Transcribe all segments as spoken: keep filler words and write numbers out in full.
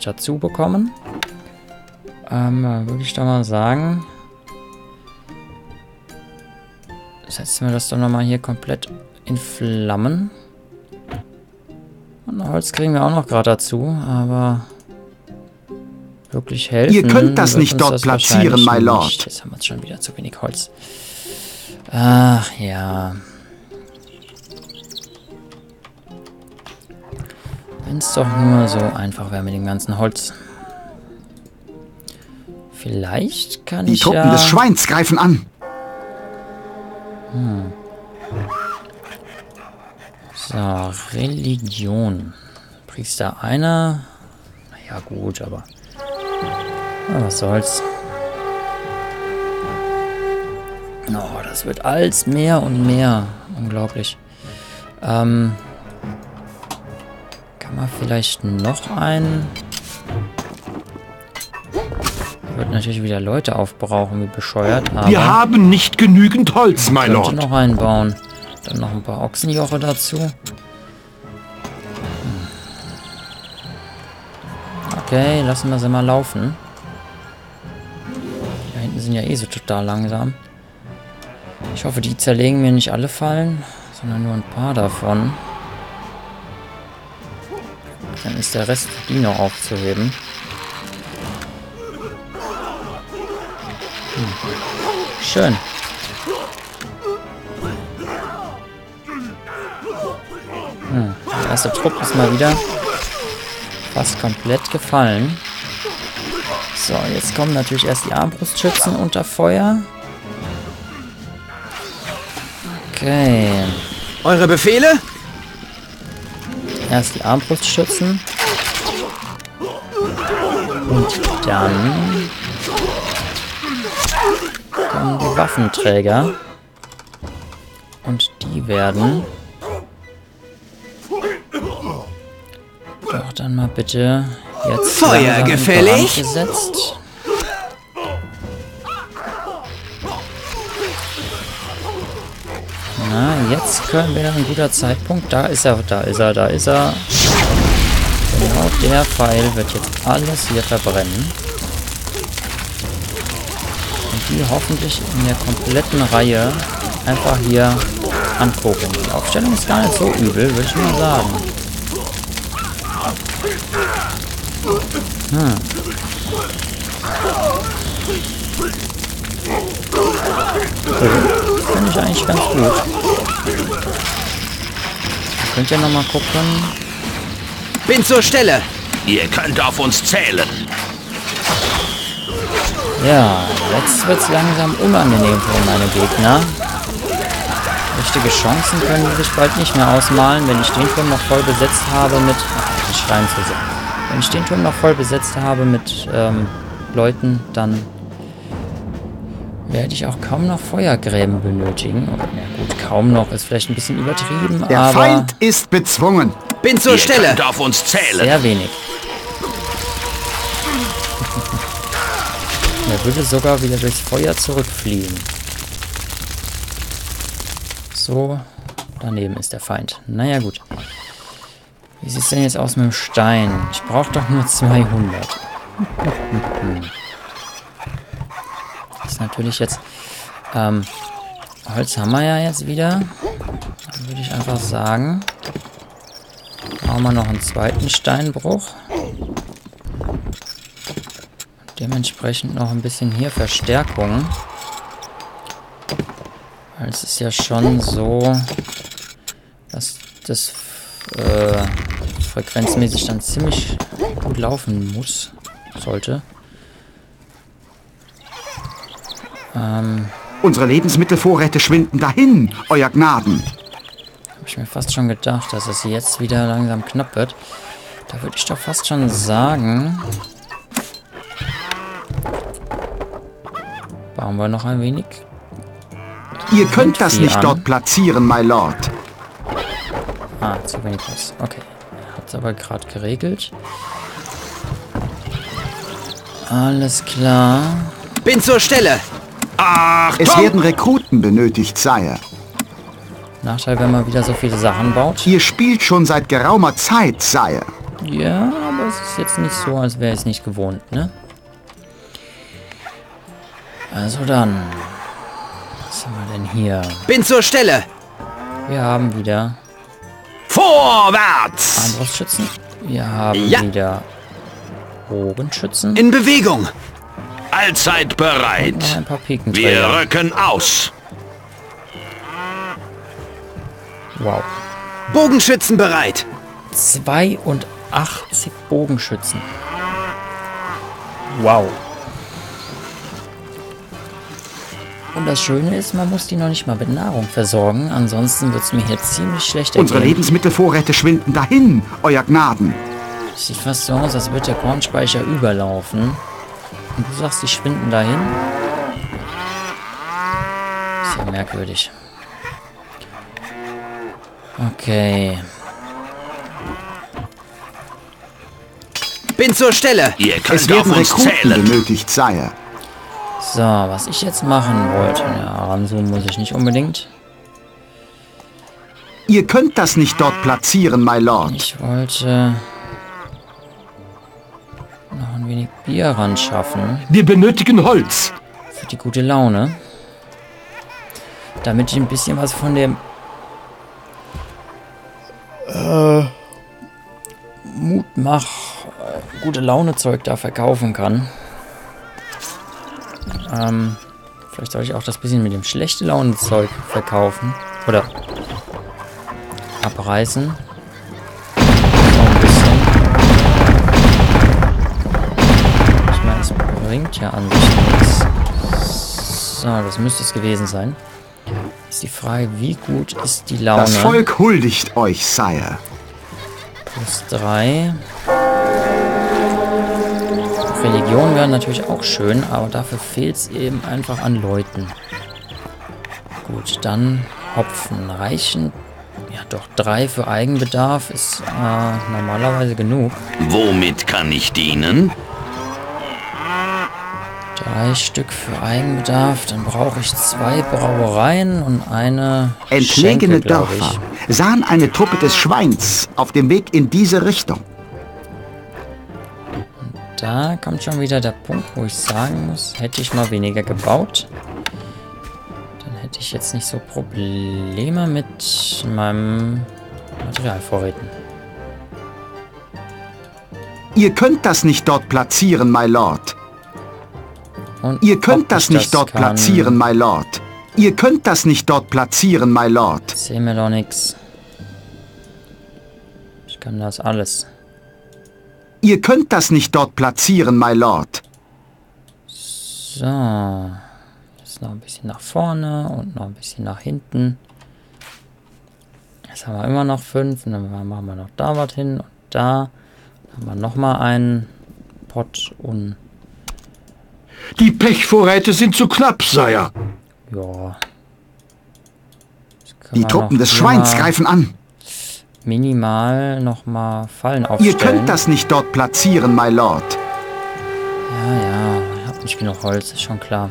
dazu bekommen. Ähm, würde ich da mal sagen, setzen wir das doch nochmal hier komplett in Flammen. Und Holz kriegen wir auch noch gerade dazu, aber wirklich helfen. Ihr könnt das nicht dort platzieren, my Lord. Nicht. Jetzt haben wir schon wieder zu wenig Holz. Ach ja. Wenn es doch nur so einfach wäre mit dem ganzen Holz. Vielleicht kann Die ich Truppen ja... des Schweins greifen an. Hm. So, Religion. Priester einer. Naja, gut, aber... Ja, was soll's. Oh, das wird alles mehr und mehr. Unglaublich. Ähm... Kann man vielleicht noch einen... Wird natürlich wieder Leute aufbrauchen, wie bescheuert, aber... Wir haben nicht genügend Holz, my Lord. Könnte noch einen bauen. Dann noch ein paar Ochsenjoche dazu. Hm. Okay, lassen wir sie mal laufen. Da hinten sind ja eh so total langsam. Ich hoffe, die zerlegen mir nicht alle Fallen, sondern nur ein paar davon. Dann ist der Rest für die noch aufzuheben. Hm. Schön. Hm. Der erste Trupp ist mal wieder fast komplett gefallen. So, jetzt kommen natürlich erst die Armbrustschützen unter Feuer. Okay. Eure Befehle? Erst die Armbrustschützen. Und dann kommen die Waffenträger. Und die werden... Doch dann mal bitte jetzt Feuer gefällig gesetzt. Na, jetzt können wir ein guter Zeitpunkt. Da ist er, da ist er, da ist er. Genau der Pfeil wird jetzt alles hier verbrennen. Und die hoffentlich in der kompletten Reihe einfach hier angucken. Die Aufstellung ist gar nicht so übel, würde ich mal sagen. Hm. Das finde ich eigentlich ganz gut. Ihr könnt ja nochmal gucken. Bin zur Stelle. Ihr könnt auf uns zählen. Ja, jetzt wird es langsam unangenehm für meine Gegner. Richtige Chancen können die sich bald nicht mehr ausmalen, wenn ich den Turm noch voll besetzt habe mit... Ach, die schreien zu sehr. Wenn ich den Turm noch voll besetzt habe mit ähm, Leuten, dann werde ich auch kaum noch Feuergräben benötigen. Oh, na gut, kaum noch ist vielleicht ein bisschen übertrieben, Der aber... Feind ist bezwungen. Bin zur Ihr Stelle. könnt auf uns zählen. Sehr wenig. Er würde sogar wieder durchs Feuer zurückfliehen. So, daneben ist der Feind. Naja, gut. Wie sieht es denn jetzt aus mit dem Stein? Ich brauche doch nur zweihundert. Das ist natürlich jetzt... Ähm, Holz haben wir ja jetzt wieder. Dann würde ich einfach sagen... Machen wir noch einen zweiten Steinbruch. Dementsprechend noch ein bisschen hier Verstärkung. Weil es ist ja schon so, dass das äh, frequenzmäßig dann ziemlich gut laufen muss, sollte. Ähm, Unsere Lebensmittelvorräte schwinden dahin, euer Gnaden. Habe ich mir fast schon gedacht, dass es jetzt wieder langsam knapp wird. Da würde ich doch fast schon sagen... Bauen wir noch ein wenig. Ihr könnt das nicht an. dort platzieren, my Lord. Ah, zu wenig Platz. Okay. Hat es aber gerade geregelt. Alles klar. Bin zur Stelle. Achtung! Es werden Rekruten benötigt, Sire. Nachteil, wenn man wieder so viele Sachen baut. Ihr spielt schon seit geraumer Zeit, Sire. Ja, aber aber es ist jetzt nicht so, als wäre ich es nicht gewohnt, ne? Also dann. Was haben wir denn hier? Bin zur Stelle! Wir haben wieder Vorwärts! Armbrustschützen. Wir haben Ja. wieder Bogenschützen. In Bewegung! Allzeit Noch bereit. ein paar Wir Pikenträger. rücken aus. Wow. Bogenschützen bereit! zweiundachtzig Bogenschützen. Wow. Und das Schöne ist, man muss die noch nicht mal mit Nahrung versorgen. Ansonsten wird es mir hier ziemlich schlecht Unsere ergehen. Lebensmittelvorräte schwinden dahin, Euer Gnaden. Sieht fast so aus, als würde der Kornspeicher überlaufen. Und du sagst, die schwinden dahin? Ist ja merkwürdig. Okay. Bin zur Stelle! Ihr könnt Es auf werden uns Rekruten zählen. benötigt, Sire. So, was ich jetzt machen wollte. Ja, ranzoomen muss ich nicht unbedingt. Ihr könnt das nicht dort platzieren, my Lord. Ich wollte noch ein wenig Bier ran schaffen. Wir benötigen Holz. Für die gute Laune. Damit ich ein bisschen was von dem äh, Mutmach äh, gute Laune Zeug da verkaufen kann. Ähm, vielleicht soll ich auch das bisschen mit dem schlechte Laune Zeug verkaufen. Oder abreißen. So ein bisschen. Ich meine, es bringt ja an sich nichts. So, das müsste es gewesen sein. Ist die Frage, wie gut ist die Laune? Das Volk huldigt euch, Sire. Plus drei. Religion wäre natürlich auch schön, aber dafür fehlt es eben einfach an Leuten. Gut, dann Hopfen. Reichen, ja doch, drei für Eigenbedarf ist äh, normalerweise genug. Womit kann ich dienen? Drei Stück für Eigenbedarf, dann brauche ich zwei Brauereien und eine Entlegene Schenke, glaub Dörfer ich. sahen eine Truppe des Schweins auf dem Weg in diese Richtung. Da kommt schon wieder der Punkt, wo ich sagen muss, hätte ich mal weniger gebaut, dann hätte ich jetzt nicht so Probleme mit meinem Materialvorräten. Ihr könnt das nicht dort platzieren, my Lord. Und Ihr ob könnt das ich nicht dort kann, platzieren, my Lord. Ihr könnt das nicht dort platzieren, my Lord. Seh mir doch nix. Ich kann das alles. Ihr könnt das nicht dort platzieren, my Lord. So. Jetzt noch ein bisschen nach vorne und noch ein bisschen nach hinten. Jetzt haben wir immer noch fünf. Und dann machen wir noch da was hin und da. Dann haben wir nochmal einen Pot und Die Pechvorräte sind zu knapp, Sire. ja. Jetzt können Die wir Truppen noch des hier Schweins mal greifen an. minimal nochmal Fallen aufstellen. Ihr könnt das nicht dort platzieren, my Lord. Ja, ja. Ich habe nicht genug Holz, ist schon klar.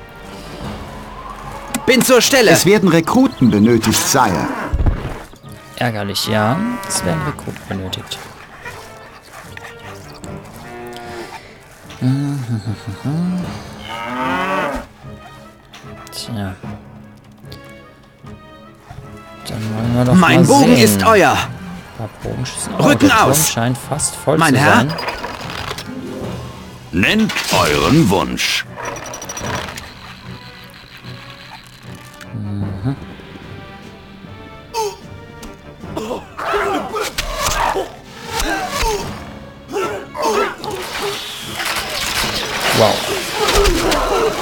Bin zur Stelle! Es werden Rekruten benötigt, Sire. Ärgerlich, ja. Es werden Rekruten benötigt. Tja. Dann wollen wir doch Mein mal Bogen sehen. ist euer! Ein paar Bogenschützen. Oh, Rücken der Turm aus! scheint fast voll Mein zu Herr? sein. Nennt euren Wunsch. Wow.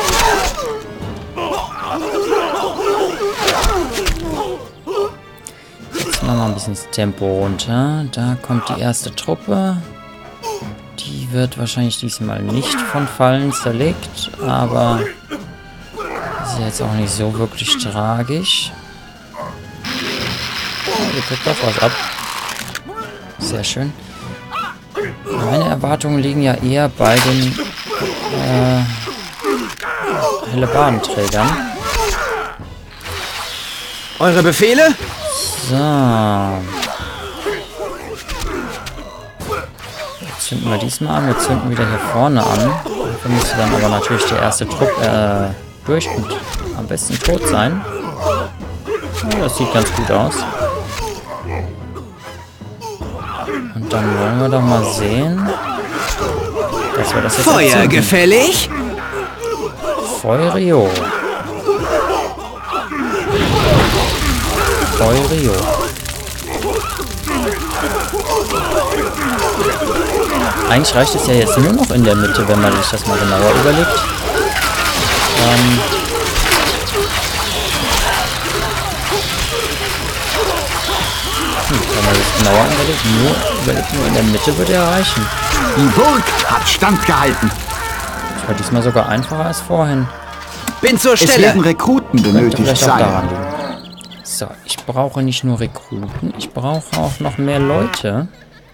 Jetzt machen wir ein bisschen das Tempo runter. Da kommt die erste Truppe. Die wird wahrscheinlich diesmal nicht von Fallen zerlegt, aber ist ja jetzt auch nicht so wirklich tragisch. Oh, ihr kriegt doch was ab. Sehr schön. Meine Erwartungen liegen ja eher bei den äh, Hellebarenträgern. Eure Befehle? So. Jetzt zünden wir diesmal an. Wir zünden wieder hier vorne an. Dafür müsste dann aber natürlich der erste Trupp äh, durch und am besten tot sein. Ja, das sieht ganz gut aus. Und dann wollen wir doch mal sehen, dass wir das jetzt Feuer erzünden. gefällig? Feurio. Feurio. Eigentlich reicht es ja jetzt nur noch in der Mitte, wenn man sich das mal genauer überlegt. Ähm hm, wenn man sich genauer überlegt, nur, überlegt, nur in der Mitte würde er reichen. Die Burg hat standgehalten. Das war diesmal sogar einfacher als vorhin. Bin zur Es Stelle. werden Rekruten Könnte benötigt, vielleicht auch daran Sire. liegen. So, ich brauche nicht nur Rekruten, ich brauche auch noch mehr Leute.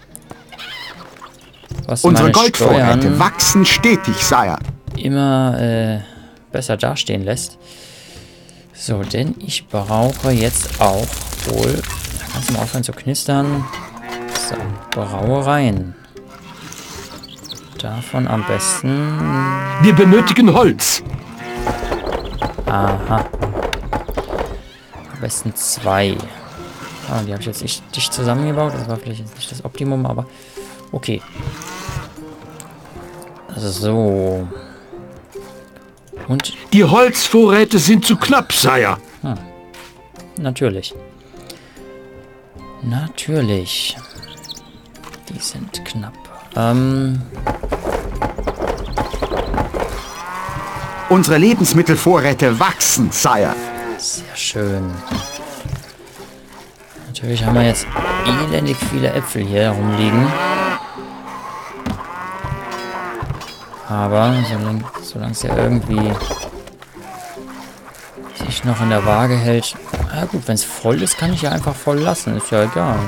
Was Unsere meine Goldvorräte Steuern wachsen stetig, Sire. immer äh, besser dastehen lässt. So, denn ich brauche jetzt auch wohl... Kannst du mal aufhören zu knistern? So, Brauereien. Davon am besten... Wir benötigen Holz. Aha. Am besten zwei. Ah, die habe ich jetzt nicht dicht zusammengebaut. Das war vielleicht jetzt nicht das Optimum, aber okay. So. Und Die Holzvorräte sind zu knapp, Sire. natürlich. Natürlich. Die sind knapp. Ähm, Unsere Lebensmittelvorräte wachsen, Sire. sehr schön. Natürlich haben wir jetzt elendig viele Äpfel hier rumliegen. Aber solange, solange es ja irgendwie sich noch in der Waage hält. Na gut, wenn es voll ist, kann ich ja einfach voll lassen. Ist ja egal.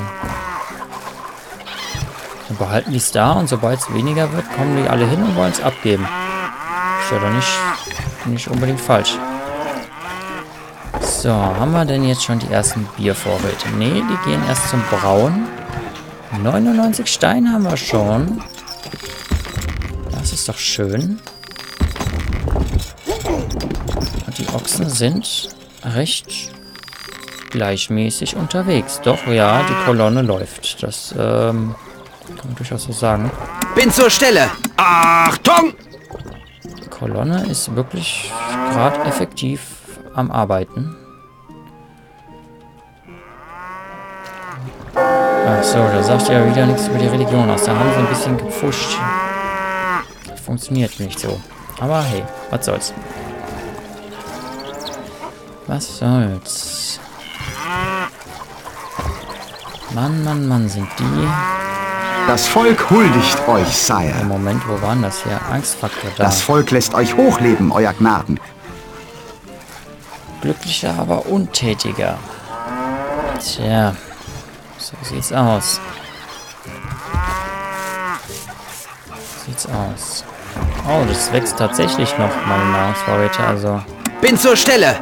Dann behalten die es da und sobald es weniger wird, kommen die alle hin und wollen es abgeben. Ist ja doch nicht, nicht unbedingt falsch. So, haben wir denn jetzt schon die ersten Biervorräte? Ne, die gehen erst zum Brauen. neunundneunzig Steine haben wir schon. Das ist doch schön. Und die Ochsen sind recht gleichmäßig unterwegs. Doch, ja, die Kolonne läuft. Das ähm, kann man durchaus so sagen. Bin zur Stelle. Achtung! Die Kolonne ist wirklich gerade effektiv am Arbeiten. Ach so, da sagt ja wieder nichts über die Religion aus. Da haben sie ein bisschen gepfuscht. Das funktioniert nicht so. Aber hey, was soll's. Was soll's. Mann, Mann, Mann, sind die... Das Volk huldigt euch, Im Sire. Moment, wo waren das hier? Angstfaktor da. Das Volk lässt euch hochleben, euer Gnaden. Glücklicher, aber untätiger. Tja, so sieht's aus. Sieht's aus. Oh, das wächst tatsächlich noch, meine Nahrungsvorräte, also Bin zur Stelle.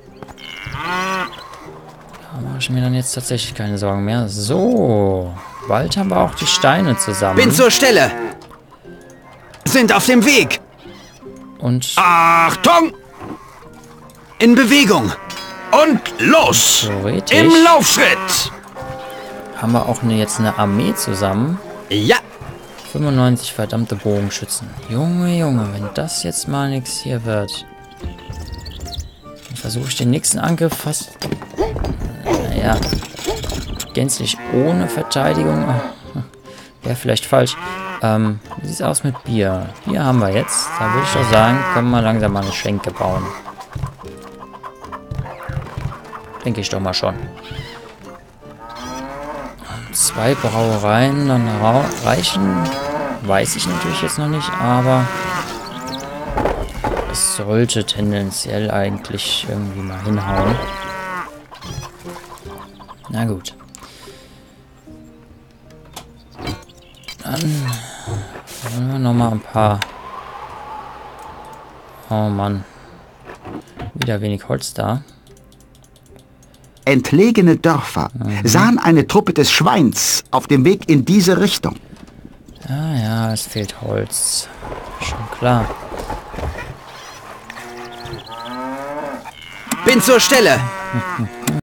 da mache ich mir dann jetzt tatsächlich keine Sorgen mehr. So, bald haben wir auch die Steine zusammen. Bin zur Stelle. Sind auf dem Weg. Und Achtung! In Bewegung. Und los! theoretisch Im Laufschritt! haben wir auch eine, jetzt eine Armee zusammen. Ja. fünfundneunzig verdammte Bogenschützen. Junge, Junge, wenn das jetzt mal nichts hier wird. Dann versuche ich den nächsten Angriff fast... Naja, gänzlich ohne Verteidigung. Wäre vielleicht falsch. Ähm, wie sieht es aus mit Bier? Bier haben wir jetzt. Da würde ich doch sagen, können wir langsam mal eine Schenke bauen. Denke ich doch mal schon. Zwei Brauereien dann reichen, weiß ich natürlich jetzt noch nicht, aber es sollte tendenziell eigentlich irgendwie mal hinhauen. Na gut. Dann wollen wir noch mal ein paar... Oh Mann. Wieder wenig Holz da. Entlegene Dörfer sahen eine Truppe des Schweins auf dem Weg in diese Richtung. Ah ja, es fehlt Holz. Schon klar. Bin zur Stelle.